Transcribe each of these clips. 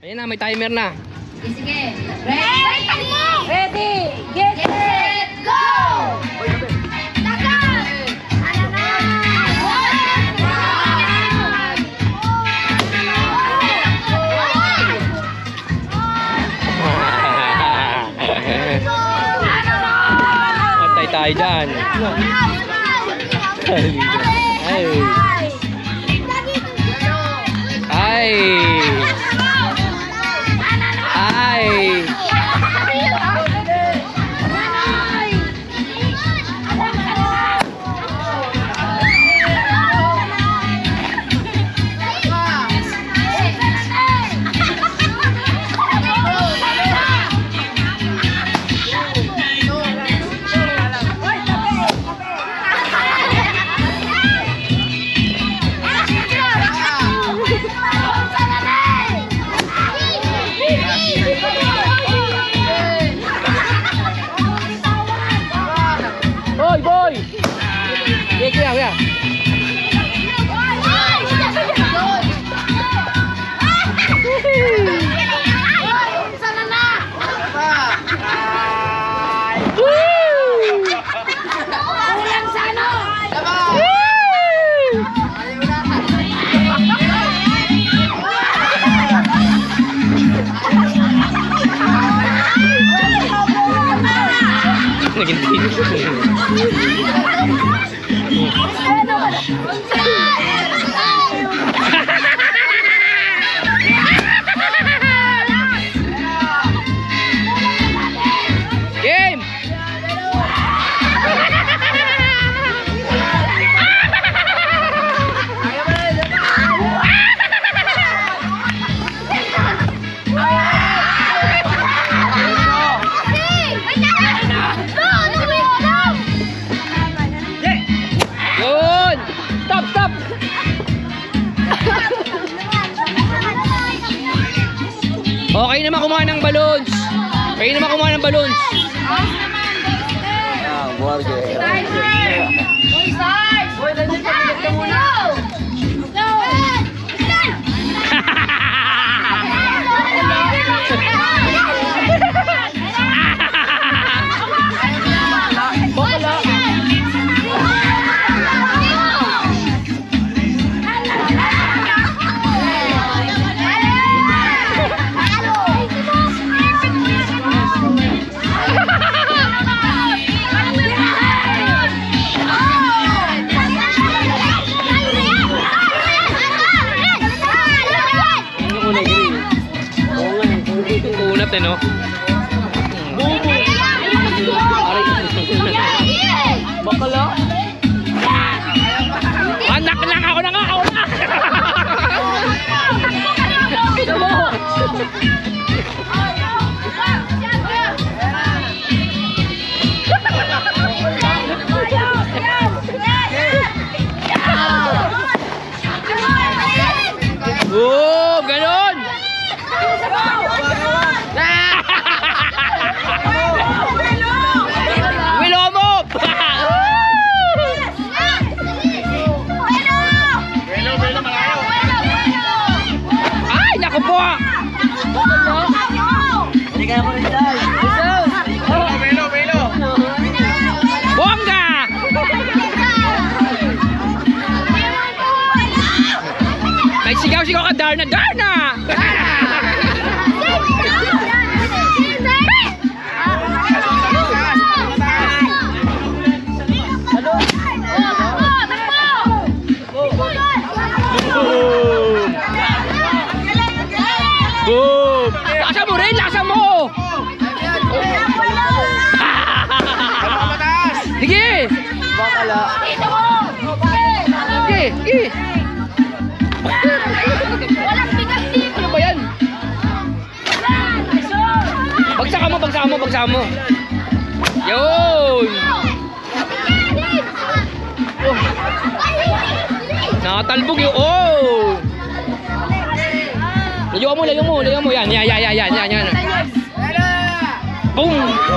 Ayan na, may timer na. Sige. Ready, get set, go! Tagal! Ano na? Matay tayo dyan. Ay. Ay. Ay. Hoy, boy! Kuya. Game! Yun! Stop! Okay naman kumuha ng balloons. Unat no? Bakala? Anak lang ako na nga! Oh, ganon! Wilomop! Ay, naku po! Hindi kaya mo rin dahil. Belo! Bongga! May sigaw-sigaw ka, Darna! Boom! Lakasan mo! Sige! Bakala. Sige! Walang bigas dito. Ano ba yan? Bagsak mo. Yun! Oh. Nakatalbog yun. Oh! Layo mo. Yan. Boom!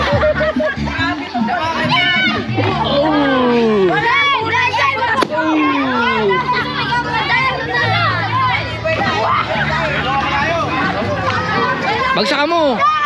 Oh! Bagsakan mo.